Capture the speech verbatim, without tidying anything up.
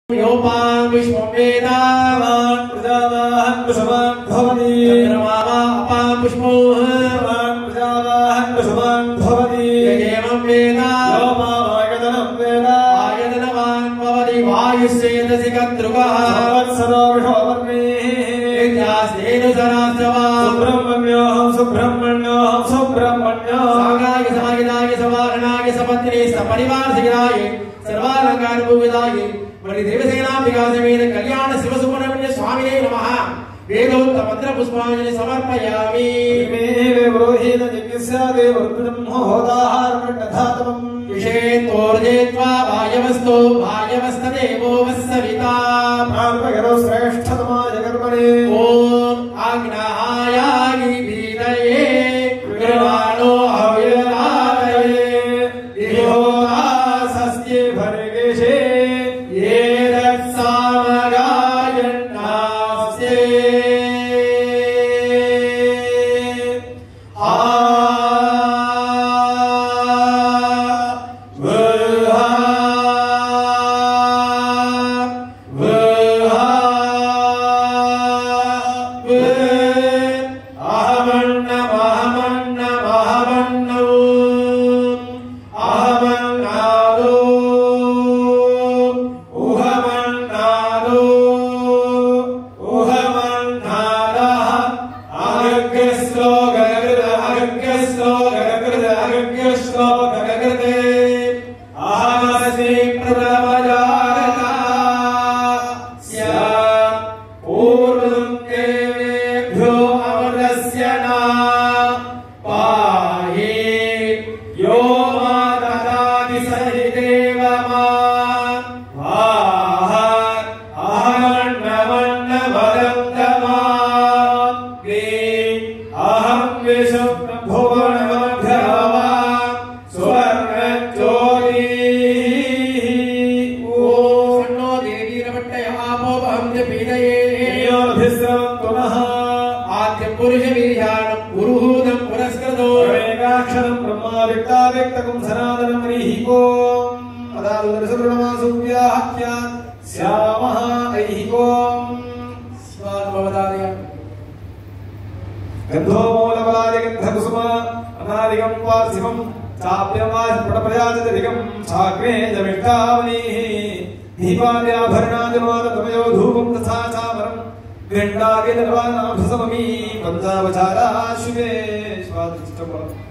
योपां विश्वं वेदा प्रजावाहं कुसुमां भवति चन्द्रमावा अपां पुष्पोऽहं प्रजावाहं कुसुमां भवति एवं वेदा योपावायतनं वेदा आयतनवान् भवति वायुश्चेतसि कद्रुकः संवत्सरो विषोवर्णिः यास्तेनुसरास्तवा सुब्रह्मण्योऽहं सुब्रह्मण्योऽहं सुब्रह्मण्यो सागाय समागिदाय सवाहनाय सपत्नी सपरिवारसिदाय सर्वालंकारभूविदाय देवसेनांबिका समेत कल्याण शिव सुब्रह्मण्य स्वामिने नमः वेदोक्त मंत्र पुष्पांजलि समर्पयामि मे पुरोहित यज्ञस्यादे वरुणं होदाहारमण्डधातमं विषेतोर्जेत्वा भायवस्तो भायवस्तदेवो वस्सविता प्रार्पयरो श्रेष्ठतमाय कर्मणे ओम आज्ञायागि भीतये कृवाणो हव्यरादये दिहोदासस्ये भर्गेशे गंडागे निर्वाणा भसममी पंचावचारा शिवे स्वादिष्ट